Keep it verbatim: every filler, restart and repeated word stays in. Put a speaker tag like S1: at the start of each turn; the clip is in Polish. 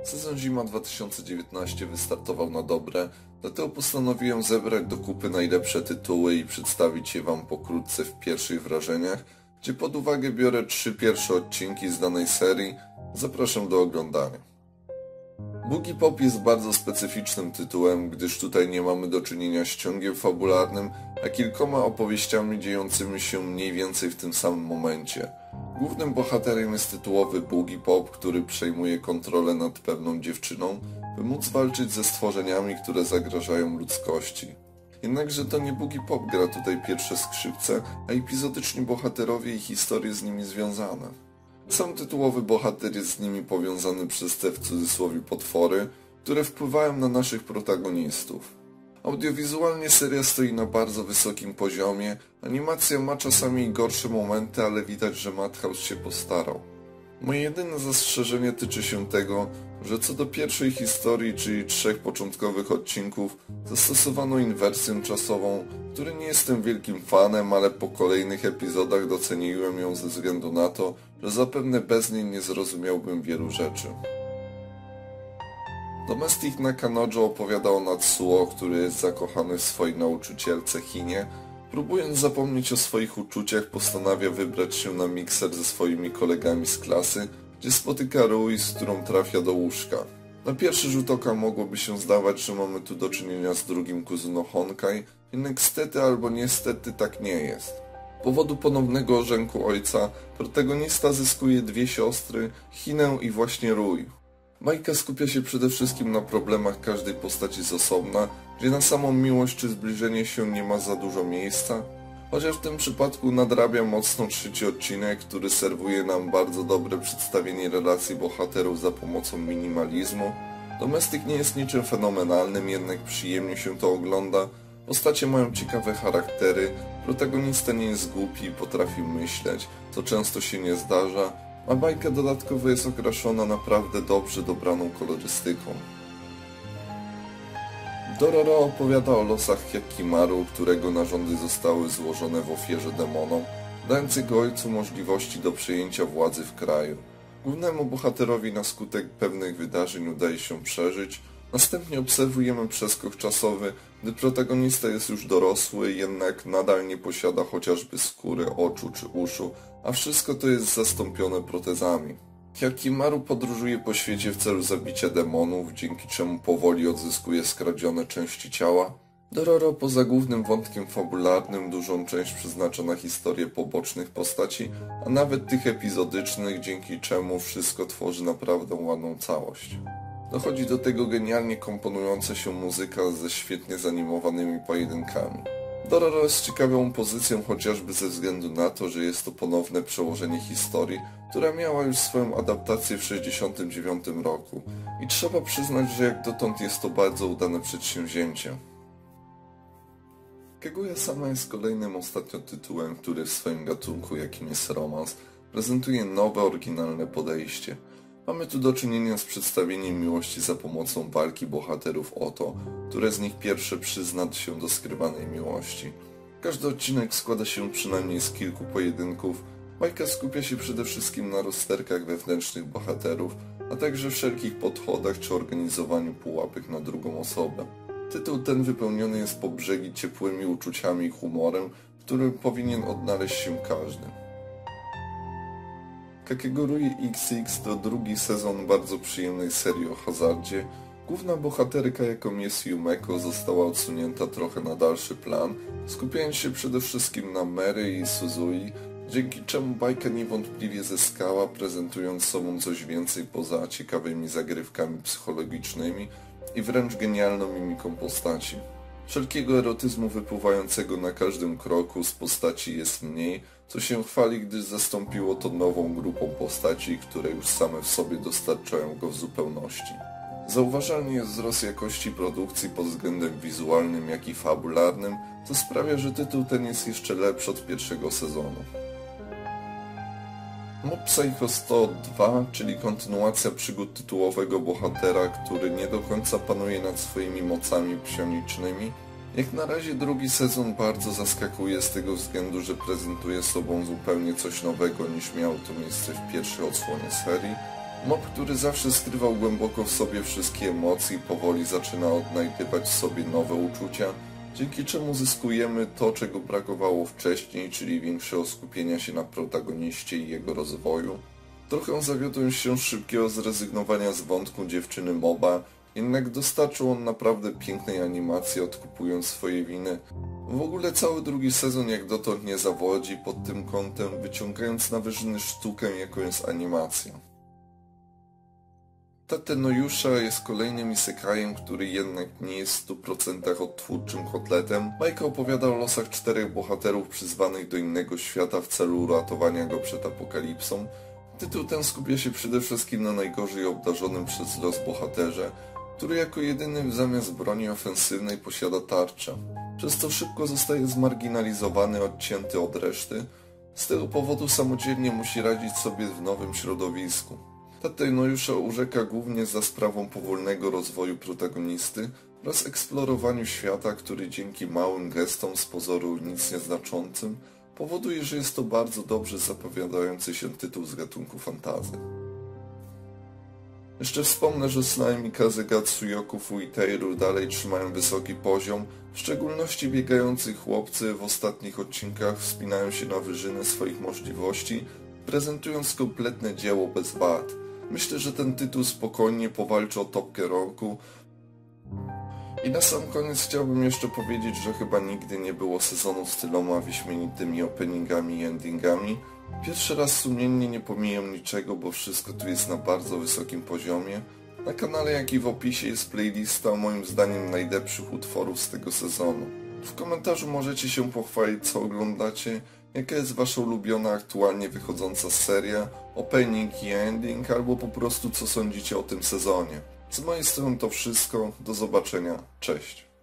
S1: Sezon Zima dwa tysiące dziewiętnaście wystartował na dobre, dlatego postanowiłem zebrać do kupy najlepsze tytuły i przedstawić je Wam pokrótce w pierwszych wrażeniach, gdzie pod uwagę biorę trzy pierwsze odcinki z danej serii. Zapraszam do oglądania. Boogiepop jest bardzo specyficznym tytułem, gdyż tutaj nie mamy do czynienia z ciągiem fabularnym, a kilkoma opowieściami dziejącymi się mniej więcej w tym samym momencie. Głównym bohaterem jest tytułowy Boogiepop, który przejmuje kontrolę nad pewną dziewczyną, by móc walczyć ze stworzeniami, które zagrażają ludzkości. Jednakże to nie Boogiepop gra tutaj pierwsze skrzypce, a epizodyczni bohaterowie i historie z nimi związane. Sam tytułowy bohater jest z nimi powiązany przez te w cudzysłowie potwory, które wpływają na naszych protagonistów. Audiowizualnie seria stoi na bardzo wysokim poziomie, animacja ma czasami gorsze momenty, ale widać, że Madhouse się postarał. Moje jedyne zastrzeżenie tyczy się tego, że co do pierwszej historii, czyli trzech początkowych odcinków, zastosowano inwersję czasową, której nie jestem wielkim fanem, ale po kolejnych epizodach doceniłem ją ze względu na to, że zapewne bez niej nie zrozumiałbym wielu rzeczy. Domestic Nakanojo opowiada o Natsuo, który jest zakochany w swojej nauczycielce Hinie. Próbując zapomnieć o swoich uczuciach, postanawia wybrać się na mikser ze swoimi kolegami z klasy, gdzie spotyka Rui, z którą trafia do łóżka. Na pierwszy rzut oka mogłoby się zdawać, że mamy tu do czynienia z drugim Kuzuno Honkai, jednak stety albo niestety tak nie jest. Z powodu ponownego orzęku ojca, protagonista zyskuje dwie siostry, Hinę i właśnie Rui. Bajka skupia się przede wszystkim na problemach każdej postaci z osobna, gdzie na samą miłość czy zbliżenie się nie ma za dużo miejsca, chociaż w tym przypadku nadrabia mocno trzeci odcinek, który serwuje nam bardzo dobre przedstawienie relacji bohaterów za pomocą minimalizmu. Domestic nie jest niczym fenomenalnym, jednak przyjemnie się to ogląda, postacie mają ciekawe charaktery, protagonista nie jest głupi i potrafi myśleć, co często się nie zdarza, a bajka dodatkowo jest okraszona naprawdę dobrze dobraną kolorystyką. Dororo opowiada o losach Hyakkimaru, którego narządy zostały złożone w ofierze demonom, dając jego ojcu możliwości do przejęcia władzy w kraju. Głównemu bohaterowi na skutek pewnych wydarzeń udaje się przeżyć, następnie obserwujemy przeskok czasowy, gdy protagonista jest już dorosły, jednak nadal nie posiada chociażby skóry, oczu czy uszu, a wszystko to jest zastąpione protezami. Hyakkimaru podróżuje po świecie w celu zabicia demonów, dzięki czemu powoli odzyskuje skradzione części ciała. Dororo poza głównym wątkiem fabularnym dużą część przeznacza na historię pobocznych postaci, a nawet tych epizodycznych, dzięki czemu wszystko tworzy naprawdę ładną całość. Dochodzi do tego genialnie komponująca się muzyka ze świetnie zanimowanymi pojedynkami. Dororo jest ciekawą pozycją chociażby ze względu na to, że jest to ponowne przełożenie historii, która miała już swoją adaptację w tysiąc dziewięćset sześćdziesiątym dziewiątym roku i trzeba przyznać, że jak dotąd jest to bardzo udane przedsięwzięcie. Kaguya-sama jest kolejnym ostatnio tytułem, który w swoim gatunku, jakim jest romans, prezentuje nowe, oryginalne podejście. Mamy tu do czynienia z przedstawieniem miłości za pomocą walki bohaterów o to, które z nich pierwsze przyzna się do skrywanej miłości. Każdy odcinek składa się przynajmniej z kilku pojedynków. Bajka skupia się przede wszystkim na rozterkach wewnętrznych bohaterów, a także wszelkich podchodach czy organizowaniu pułapek na drugą osobę. Tytuł ten wypełniony jest po brzegi ciepłymi uczuciami i humorem, w którym powinien odnaleźć się każdy. Kakegurui X X to drugi sezon bardzo przyjemnej serii o hazardzie. Główna bohaterka, jaką jest Yumeko, została odsunięta trochę na dalszy plan, skupiając się przede wszystkim na Mary i Suzui, dzięki czemu bajka niewątpliwie zyskała, prezentując sobą coś więcej poza ciekawymi zagrywkami psychologicznymi i wręcz genialną mimiką postaci. Wszelkiego erotyzmu wypływającego na każdym kroku z postaci jest mniej, co się chwali, gdyż zastąpiło to nową grupą postaci, które już same w sobie dostarczają go w zupełności. Zauważalny jest wzrost jakości produkcji pod względem wizualnym, jak i fabularnym, co sprawia, że tytuł ten jest jeszcze lepszy od pierwszego sezonu. Mob Psycho sto dwa, czyli kontynuacja przygód tytułowego bohatera, który nie do końca panuje nad swoimi mocami psionicznymi. Jak na razie drugi sezon bardzo zaskakuje z tego względu, że prezentuje sobą zupełnie coś nowego niż miało to miejsce w pierwszej odsłonie serii. Mob, który zawsze skrywał głęboko w sobie wszystkie emocje, powoli zaczyna odnajdywać w sobie nowe uczucia, dzięki czemu zyskujemy to, czego brakowało wcześniej, czyli większego skupienia się na protagoniście i jego rozwoju. Trochę zawiodłem się szybkiego zrezygnowania z wątku dziewczyny Moba, jednak dostarczył on naprawdę pięknej animacji, odkupując swoje winy. W ogóle cały drugi sezon jak dotąd nie zawodzi pod tym kątem, wyciągając na wyżyny sztukę, jaką jest animacja. Tate no Yusha jest kolejnym isekajem, który jednak nie jest w stu procentach odtwórczym kotletem. Bajka opowiada o losach czterech bohaterów przyzwanych do innego świata w celu uratowania go przed apokalipsą. Tytuł ten skupia się przede wszystkim na najgorzej obdarzonym przez los bohaterze, który jako jedyny zamiast broni ofensywnej posiada tarczę. Przez to szybko zostaje zmarginalizowany, odcięty od reszty. Z tego powodu samodzielnie musi radzić sobie w nowym środowisku. Tate no Yusha urzeka głównie za sprawą powolnego rozwoju protagonisty oraz eksplorowaniu świata, który dzięki małym gestom z pozoru nic nieznaczącym powoduje, że jest to bardzo dobrze zapowiadający się tytuł z gatunku fantasy. Jeszcze wspomnę, że Slime i Kazekatsu Yoku Fuiteiru dalej trzymają wysoki poziom, w szczególności biegający chłopcy w ostatnich odcinkach wspinają się na wyżyny swoich możliwości, prezentując kompletne dzieło bez wad. Myślę, że ten tytuł spokojnie powalczy o topkę roku. I na sam koniec chciałbym jeszcze powiedzieć, że chyba nigdy nie było sezonu z tyloma wyśmienitymi openingami i endingami. Pierwszy raz sumiennie nie pomijam niczego, bo wszystko tu jest na bardzo wysokim poziomie. Na kanale, jak i w opisie jest playlista moim zdaniem najlepszych utworów z tego sezonu. W komentarzu możecie się pochwalić, co oglądacie, jaka jest wasza ulubiona aktualnie wychodząca seria, opening i ending, albo po prostu co sądzicie o tym sezonie. Z mojej strony to wszystko, do zobaczenia, cześć.